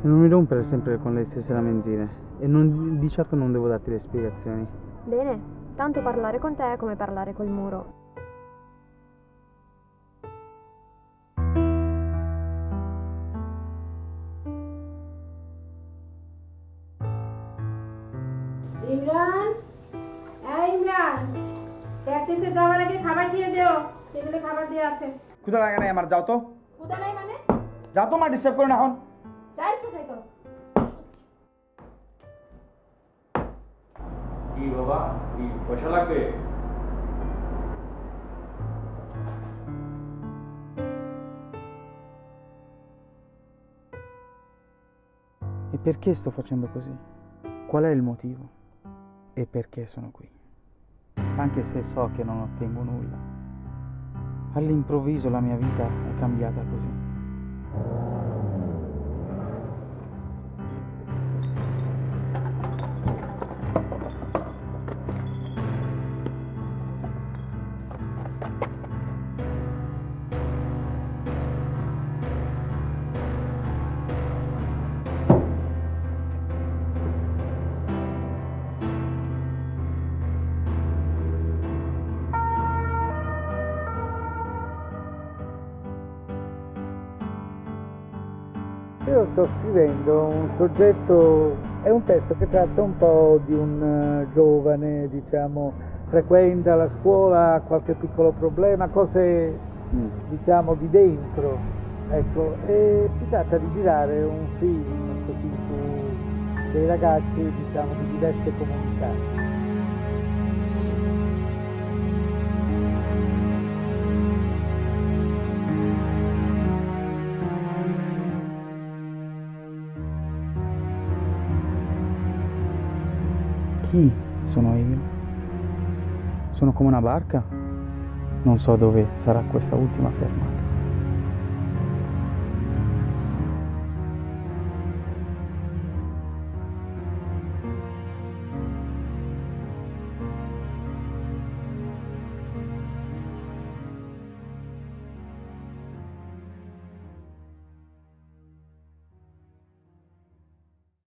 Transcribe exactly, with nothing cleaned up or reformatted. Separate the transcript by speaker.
Speaker 1: E non mi rompere sempre con le stesse lamentine. E non, di certo non devo darti le spiegazioni.
Speaker 2: Bene, tanto parlare con te è come parlare col muro.
Speaker 3: Imran, হ্যাঁ ইমরান, প্র্যাকটিসে যাওয়ার আগে খাবার খেয়ে দিও। টেবিলে খাবার দেওয়া আছে।
Speaker 4: ক্ষুধা লাগে নাই আমার, যাও তো।
Speaker 3: ক্ষুধা নাই মানে?
Speaker 4: যাও তো, মা ডিস্টার্ব করো না এখন।
Speaker 3: যা ইচ্ছা তাই করো।
Speaker 5: কি বাবা, কি পয়সা লাগবে?
Speaker 1: E perché sto facendo così? Qual è il motivo? E perché sono qui? Anche se so che non ottengo nulla. All'improvviso la mia vita è cambiata così.
Speaker 6: Io sto scrivendo un soggetto, è un testo che tratta un po' di un uh, giovane, diciamo, frequenta la scuola, ha qualche piccolo problema, cose mm. diciamo di dentro, ecco, e si tratta di girare un film così su dei ragazzi, diciamo, di diverse comunità.
Speaker 1: Chi sono io? Sono come una barca? Non so dove sarà questa ultima fermata.